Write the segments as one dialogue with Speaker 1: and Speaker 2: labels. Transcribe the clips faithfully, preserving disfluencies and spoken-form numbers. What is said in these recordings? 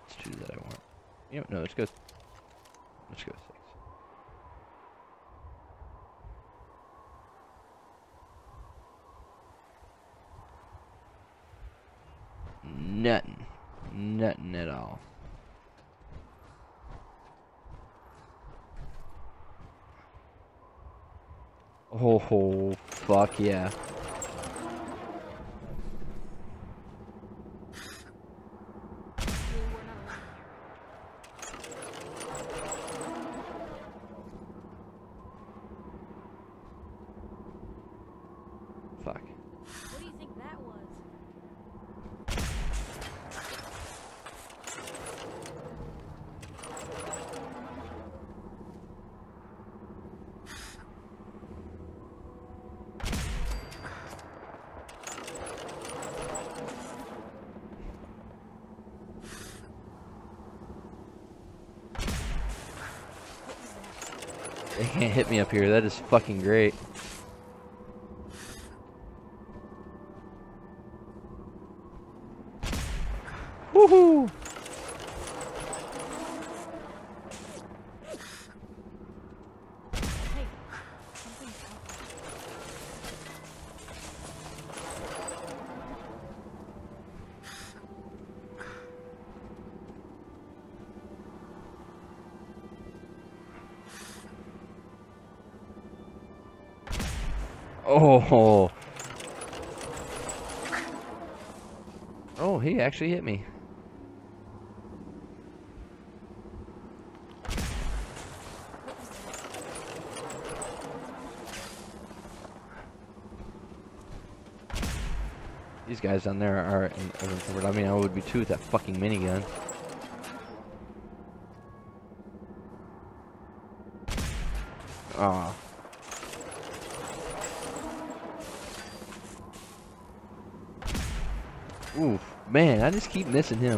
Speaker 1: It's two that I want. You know, no, let's go. Let's go six. Nothing. Nothing at all. Oh, fuck yeah. Fuck.
Speaker 2: What do you think that was?
Speaker 1: They can't hit me up here. That is fucking great. Woohoo!
Speaker 2: Hey, something's up.
Speaker 1: Oh. Oh, he actually hit me. These guys down there are in, I mean, I would be too with that fucking minigun. Ah. Oof, man, I just keep missing him.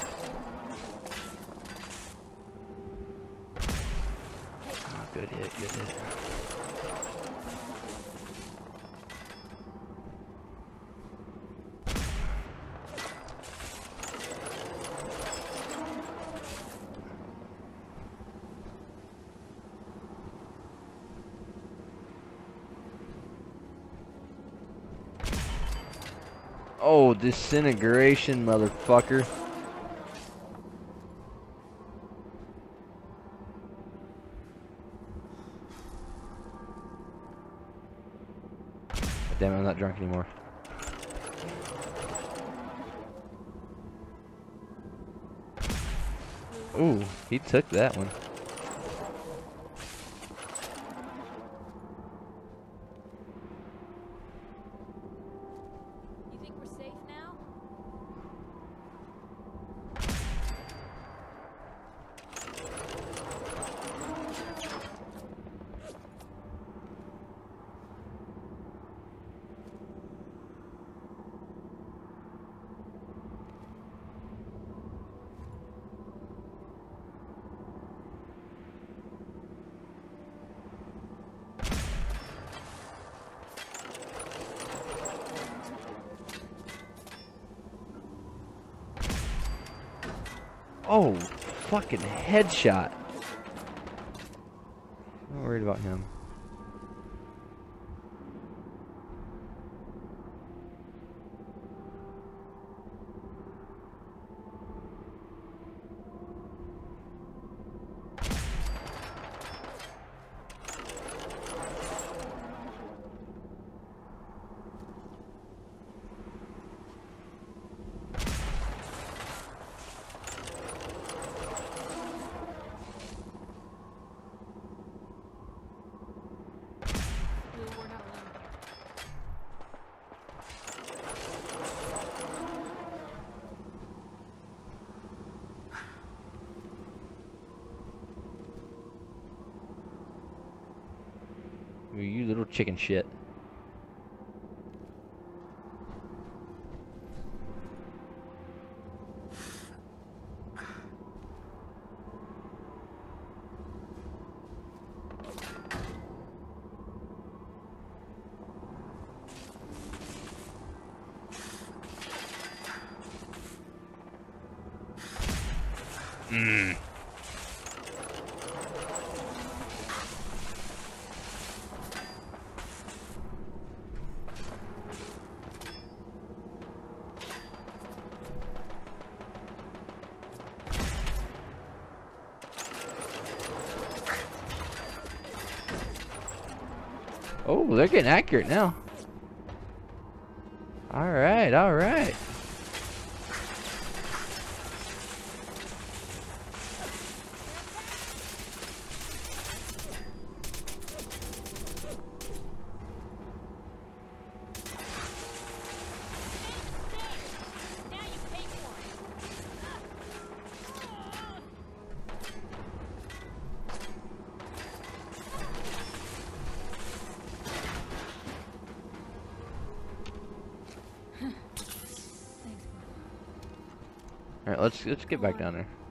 Speaker 1: Oh, good hit, good hit. Oh, disintegration, motherfucker. Damn it, I'm not drunk anymore. Ooh, he took that one.
Speaker 2: You think we're safe now?
Speaker 1: Oh, fucking headshot. I'm not worried about him.
Speaker 2: Blue, we're not alone here.
Speaker 1: You little chicken shit. Mm. Oh, they're getting accurate now. All right, all right.
Speaker 2: Thanks, bro.
Speaker 1: All right, let's let's get back down there.